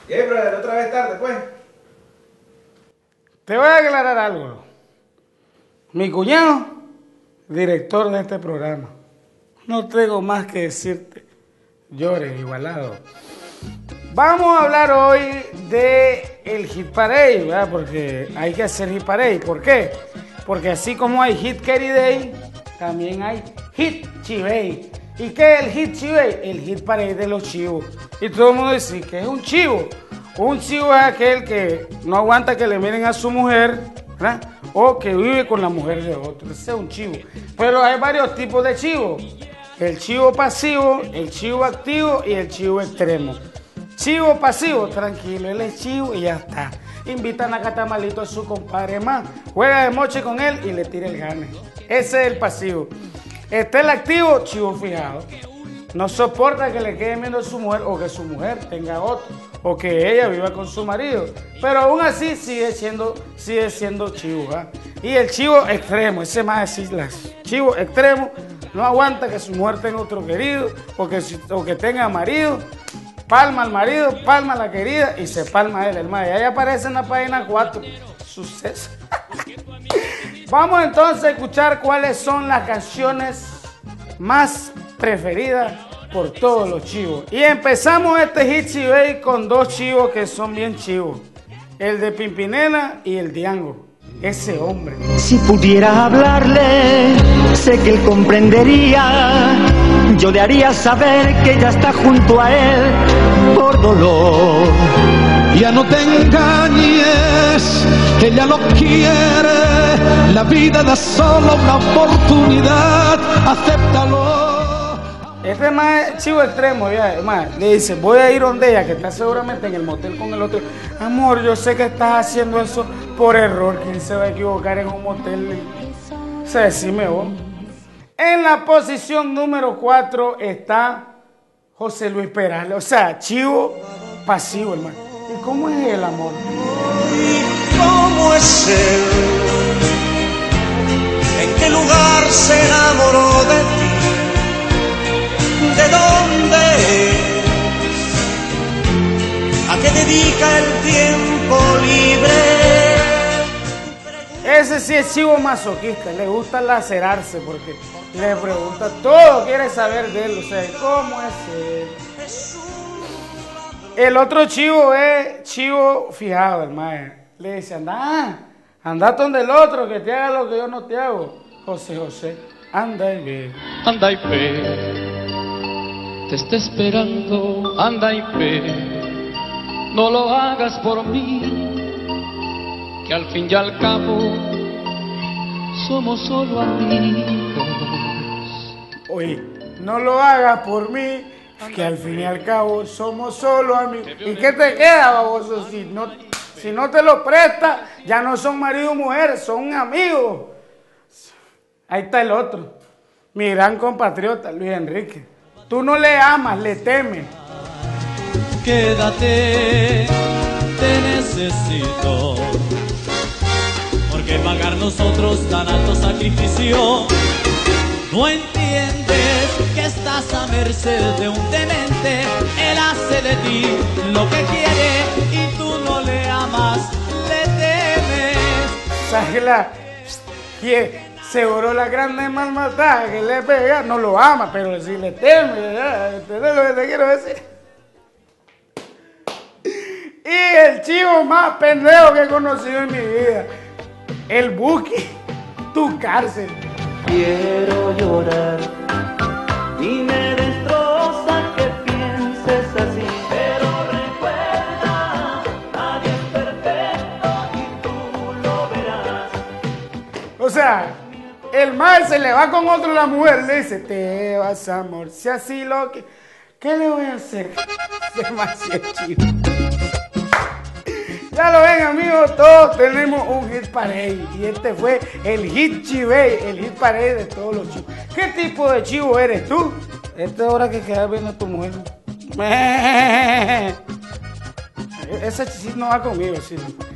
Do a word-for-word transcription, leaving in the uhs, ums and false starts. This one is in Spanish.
¿Qué, brother? ¿Otra vez tarde, pues? Te voy a aclarar algo. Mi cuñado, director de este programa. No tengo más que decirte. Llores, igualado. Vamos a hablar hoy de el Hit Parade, ¿verdad? Porque hay que hacer Hit Parade. ¿Por qué? Porque así como hay Hit Carry Day, también hay Hit Chivey. ¿Y qué es el Hit Chivey? El Hit Parade de los chivos. Y todo el mundo dice que es un chivo. Un chivo es aquel que no aguanta que le miren a su mujer, ¿verdad? O que vive con la mujer de otro. Ese es un chivo. Pero hay varios tipos de chivos. El chivo pasivo, el chivo activo y el chivo extremo. Chivo pasivo, tranquilo, él es chivo y ya está. Invitan a catamalito a su compadre más, juega de moche con él y le tira el gane. Ese es el pasivo. Este es el activo, chivo fijado. No soporta que le quede viendo a su mujer o que su mujer tenga otro o que ella viva con su marido. Pero aún así sigue siendo, sigue siendo chivo, ¿eh? Y el chivo extremo, ese más es las chivo extremo, no aguanta que su mujer tenga otro querido o que, o que tenga marido. Palma al marido, palma a la querida y se palma a él, el mae. Ahí aparece en la página cuatro. Suceso. Vamos entonces a escuchar cuáles son las canciones más preferidas por todos los chivos. Y empezamos este Hit Chivey con dos chivos que son bien chivos. El de Pimpinela y el Diango. Ese hombre. Si pudiera hablarle, sé que él comprendería. Yo le haría saber que ya está junto a él por dolor. Ya no te engañes, ella lo quiere. La vida da solo una oportunidad, acéptalo. Este más chivo extremo, ya, más, le dice, voy a ir donde ella, que está seguramente en el motel con el otro. Amor, yo sé que estás haciendo eso por error. ¿Quién se va a equivocar en un motel? O sea, decime vos. En la posición número cuatro está José Luis Perales. O sea, chivo pasivo, hermano. ¿Y cómo es el amor? ¿Y cómo es él? ¿En qué lugar se enamoró de ti? ¿De dónde es? ¿A qué dedica el tiempo libre? Ese sí es chivo masoquista, le gusta lacerarse porque le pregunta todo, quiere saber de él, o sea, ¿cómo es él? El otro chivo es chivo fijado, hermano. Le dice, anda, anda donde el otro, que te haga lo que yo no te hago. José José, anda y ve. Anda y ve. Te está esperando, anda y ve, no lo hagas por mí, que al fin y al cabo somos solo amigos. Oye, no lo hagas por mí, que al fin y al cabo somos solo amigos. ¿Y qué te queda, baboso? Si no, si no te lo prestas, ya no son marido o mujer, son amigos. Ahí está el otro, mi gran compatriota, Luis Enrique. Tú no le amas, le temes. Quédate, te necesito. Porque pagar nosotros tan alto sacrificio. No entiendes que estás a merced de un demente. Él hace de ti lo que quiere y tú no le amas, le temes. ¿Sabes la? ¿Quién? Seguro la grande malmatada que le pega, no lo ama, pero si le teme, ¿verdad? ¿Entendés lo que te quiero decir? Y el chivo más pendejo que he conocido en mi vida, el Buki, tu cárcel. Quiero llorar y me destroza que pienses así, pero recuerda, nadie es perfecto y tú lo verás. O sea, el mal se le va con otro a la mujer, le dice, te vas amor, si así lo que... ¿Qué le voy a hacer? Demasiado chido. Ya lo ven, amigos, todos tenemos un Hit Parade. Y este fue el Hit Chivey, el Hit Parade de todos los chivos. ¿Qué tipo de chivo eres tú? Esta hora que quedas viendo a tu mujer. Ese chiste no va conmigo, sí.